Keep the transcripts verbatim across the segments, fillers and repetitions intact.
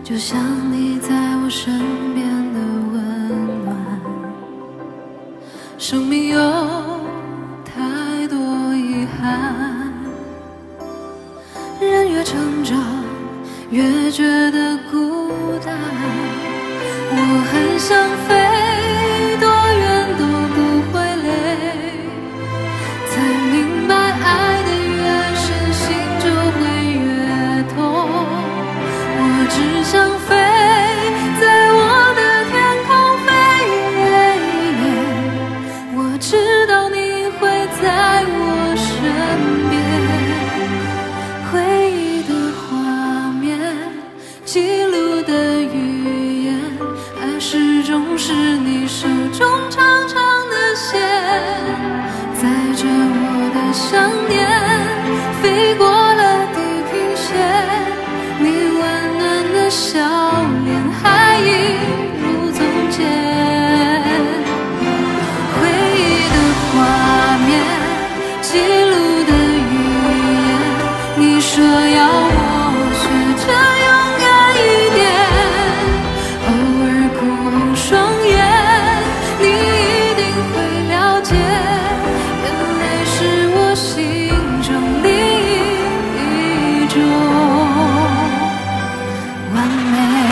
就像你在我身边的温暖。生命有太多遗憾，人越成长越觉得孤单。我很想飞，多远都不会累，才明白爱的越深，心就会越痛。我只想飞，在我的天空飞，我知道你会在我身边。回忆的画面，记录的语言，爱始终是你手中长长的线，载着我的想念，飞过了地平线。你温暖的笑脸还一如从前，回忆的画面，记录的语言，你说要我学着勇敢一点，偶尔哭红双眼，你一定会了解，眼泪是我心中另一种完美。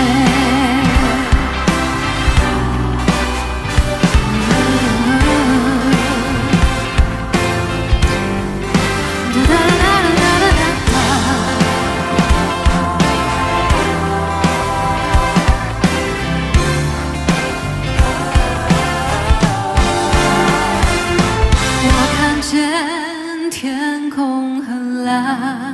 我看见天空很蓝，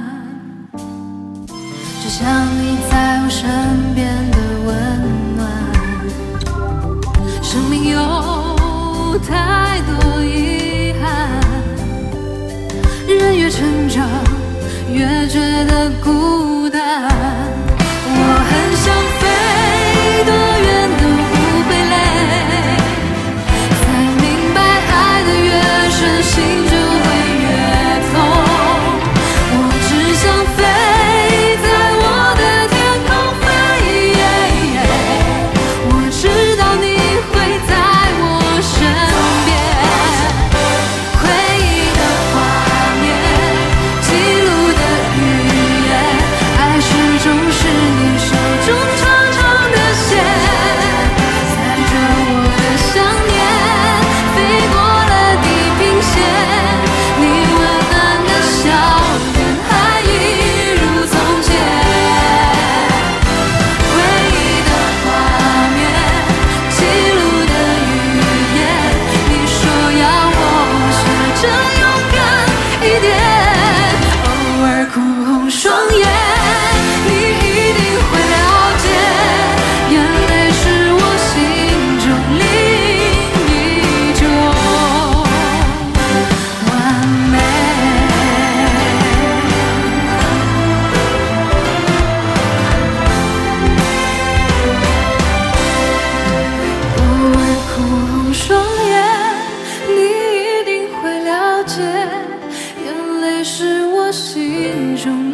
就像你在我身边的温暖。生命有太多遗憾，人越成长越觉得孤单。我很想飞，多远都不会累，才明白爱的越深，心就会越痛。我只想飞，在我的天空飞，我知道你会在我身边。回忆的画面，记录的语言，爱始终是你手中长长的线，载着我的想念，飞过了地平线。你温暖的笑脸还一如从前，回忆的画面，记录的语言，你说要我学着勇敢一点，偶尔哭红双眼，你一定会了解，眼泪是我心中另一种完美。偶尔哭红双眼，你一定会了解，眼泪是我心中